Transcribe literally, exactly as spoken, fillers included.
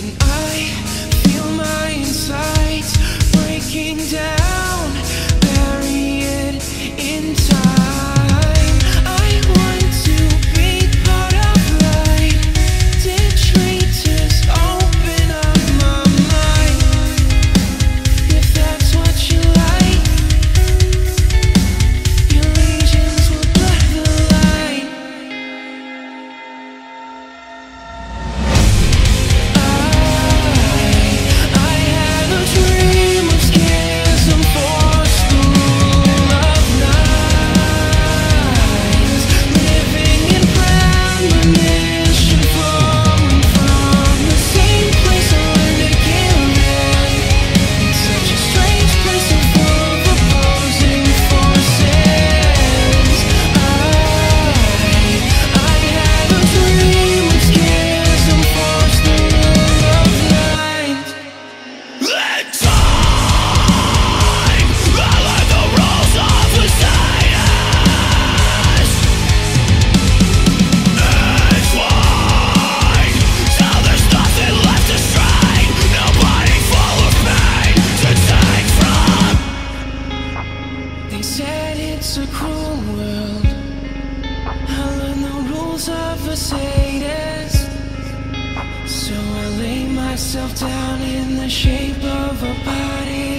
when I feel my insides breaking down, bury it in time. I want to be part of light. Did traitors open up my mind? If that's what you like, your legions will blur the line. I, I had a dream of schism forced through of nights, living in premonition, flowing from the same place I learned to give in. It's such a strange place and full of opposing forces. I, I had a dream of schism forced through of nights. In time, I learned the rules of Osiris. Entwined, till there's nothing left to strain. Nobody full of pain to take from. They said it's a cruel world. I learned the rules of a sadist. So I lay myself down in the shape of a body